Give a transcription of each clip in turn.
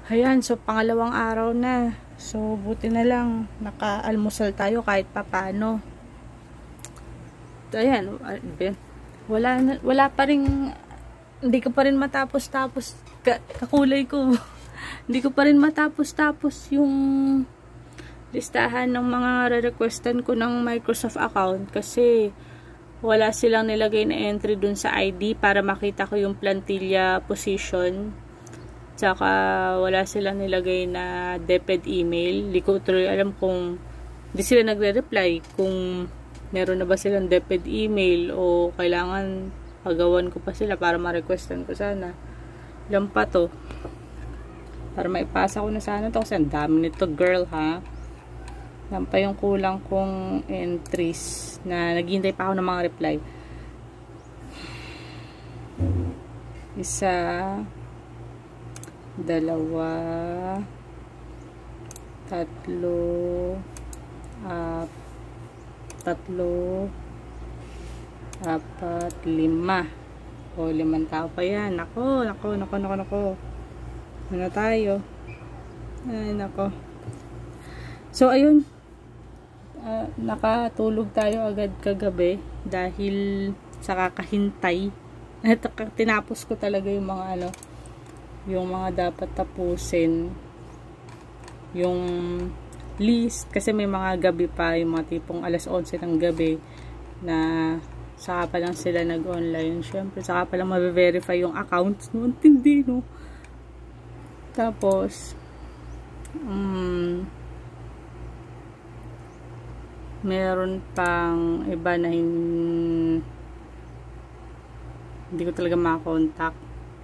Ayan, so pangalawang araw na. So, buti na lang, naka-almusal tayo kahit papano. Ayan, wala pa rin, hindi ko pa rin matapos-tapos, kakulay ko. Hindi ko pa rin matapos-tapos yung listahan ng mga re-requestan ko ng Microsoft account kasi wala silang nilagay na entry dun sa ID para makita ko yung plantilla position. Tsaka wala silang nilagay na DepEd email. Hindi ko tuloy alam kung hindi sila nagre-reply kung meron na ba silang DepEd email o kailangan pagawan ko pa sila para ma-requestan ko sana. Ilan pa to? Para maipasa ko na sana to kasi ang dami nito, girl, ha? Yan pa yung kulang kong entries na naghihintay pa ako ng mga reply. Isa, dalawa, tatlo, apat, lima. O, 5 tao pa yan. Nako. Ano tayo? Ay, nako. So, ayun. Nakatulog tayo agad kagabi dahil sa kakahintay. Tinapos ko talaga yung mga yung mga dapat tapusin. Yung list, kasi may mga gabi pa, yung mga tipong alas 11 ng gabi na saka pa lang sila nag-online. Syempre, saka pa lang ma-verify yung accounts. No? Hindi, no? Tapos, meron pang iba na hindi ko talaga makakontakt.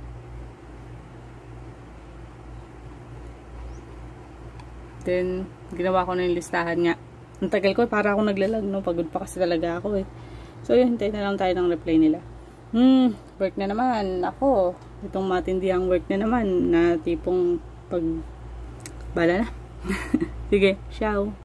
Then, ginawa ko na yung listahan nga. Ang tagal ko, para ako naglalag, no? Pagod pa kasi talaga ako, eh. So, yun, hintayin na lang tayo ng reply nila. Work na naman. Ako, itong matindihang work na naman, na tipong bala na. Sige, ciao.